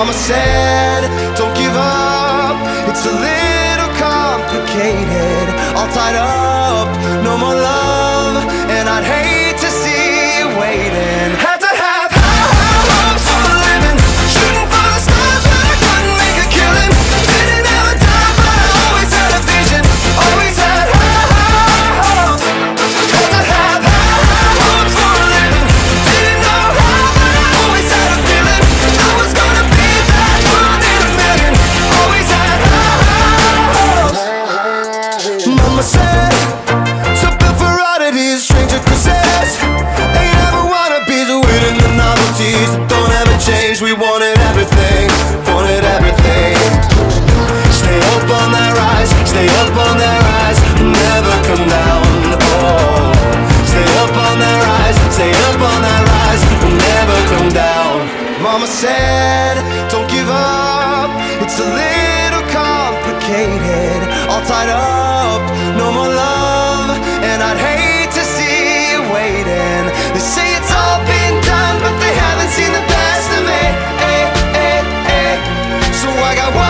Mama said, don't give up, it's a little complicated. All tied up, no more love, and I'd hate to see you waiting. Had to have high hopes for a living, shooting for the stars when I couldn't make a killing. Didn't have a dime, but I always had a vision, always had high hopes. Had to have high hopes for a living, didn't know how, but I always had a feeling I was gonna be that one in a million. Always had high hopes. Mama said, so built for oddities, stranger possess. Ain't ever wannabes, waiting the novelties that don't ever change. We wanted everything, wanted everything. Stay up on that rise, stay up on that rise, never come down. Oh, stay up on that rise, stay up on that rise, never come down. Mama said, don't give up, it's a little complicated. All tied up, no more love, and I'd hate to see you waiting. They say it's all been done, but they haven't seen the best of me. So I got one